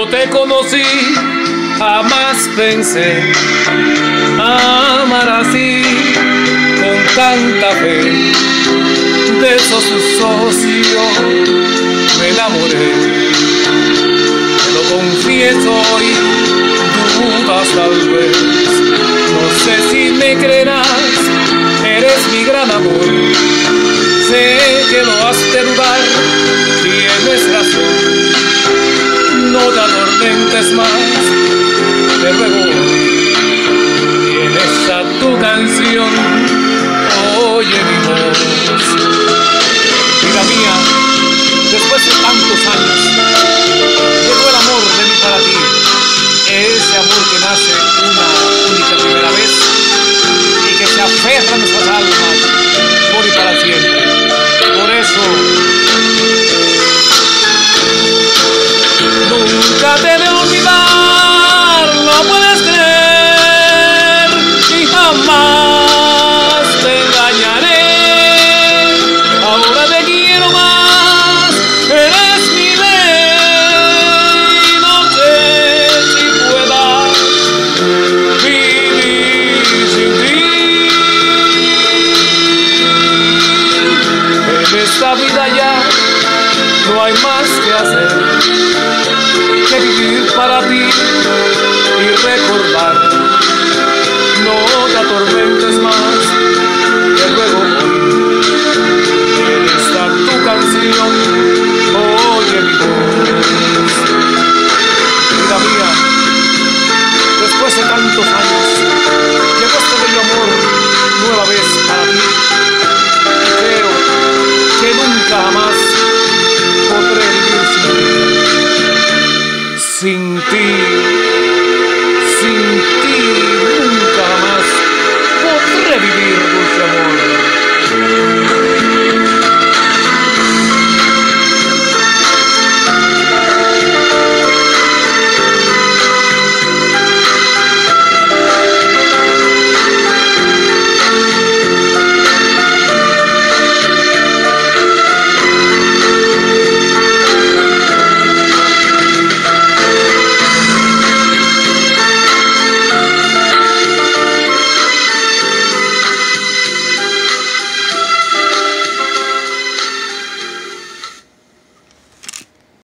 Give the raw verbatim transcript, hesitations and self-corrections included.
te conocí, jamás pensé amar así, con tanta fe. De esos tus ojos me enamoré, te lo confieso y dudas tal vez. No sé si me creerás, eres mi gran amor. Sé que lo has de dudar, tienes razón. No te atormentes más, te ruego, tienes a tu canción, oye mi voz.